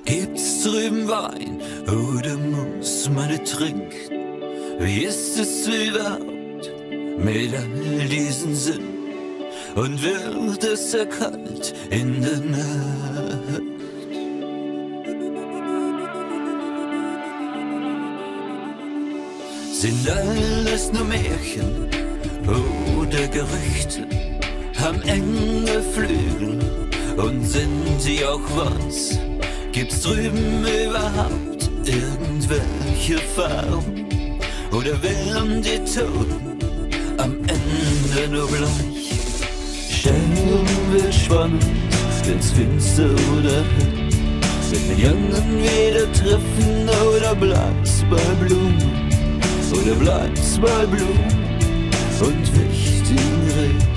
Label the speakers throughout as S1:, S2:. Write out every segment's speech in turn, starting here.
S1: Gibt's drüben Wein oder muss man nicht trinken? Wie ist es überhaupt mit all diesen Sinn? Und wird es sehr kalt in der Nacht? Sind alles nur Märchen oder Gerüchte? Haben enge Flügel und sind sie auch was? Gibt's drüben überhaupt irgendwelche Farben? Oder werden die Toten am Ende nur bleich? Stellen wir spannend, wenn's finster oder hell? Wenn wir Jungen wieder treffen oder bleibt's bei Blumen? Oder bleibt's bei Blumen und wichtigen Reden?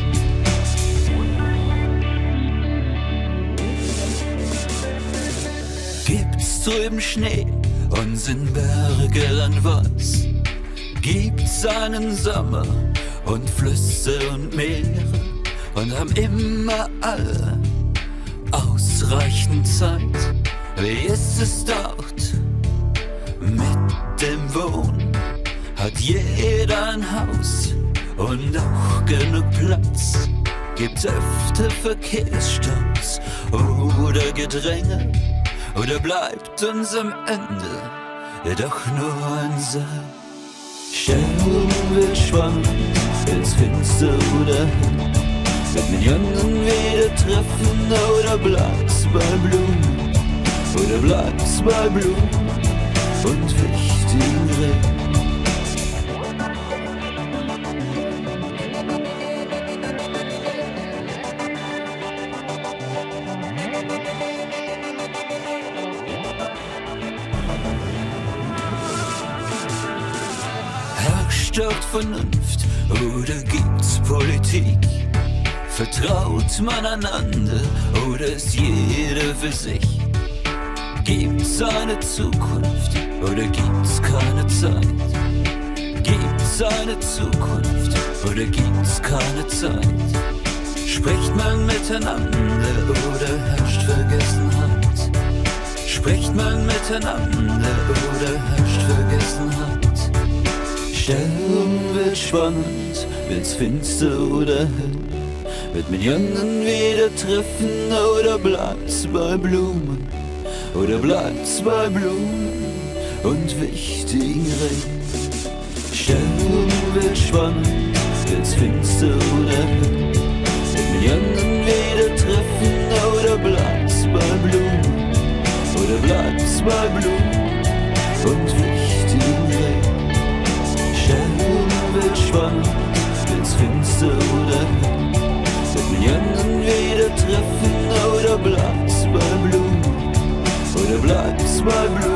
S1: Gibt's drüben Schnee und sind Berge dann weiß? Gibt's einen Sommer und Flüsse und Meere? Und haben immer alle ausreichend Zeit? Wie ist es dort mit dem Wohnen? Hat jeder ein Haus und auch genug Platz? Gibt's öfter Verkehrsstaus oder Gedränge? Oder bleibt uns am Ende doch nur ein Saal? Stellen wir spannend, wenn's finster oder hell? Wird mit Jungen wieder treffen oder bleibt's bei Blumen? Oder bleibt's bei Blumen und wichtigen Reden? Herrscht dort Vernunft oder gibt's Politik? Vertraut man einander oder ist jeder für sich? Gibt's eine Zukunft oder gibt's keine Zeit? Gibt's eine Zukunft oder gibt's keine Zeit? Spricht man miteinander oder herrscht Vergessenheit? Spricht man miteinander oder herrscht Vergessenheit? Sterben wird spannend, wird's finster oder hell? Wird mit Jungen wieder treffen oder bleibt's bei Blumen? Oder bleibt's bei Blumen und wichtigen Reden? Sterben wird spannend, wird's finster oder hell? Wird mit Jungen wieder treffen oder bleibt's bei Blumen? Oder bleibt's bei Blumen und wichtigen Reden? Sterben wird spannend, wird's finster oder hell? Wird mit Jungen wieder treffen oder bleibt's bei Blumen? Oder bleibt's bei Blumen?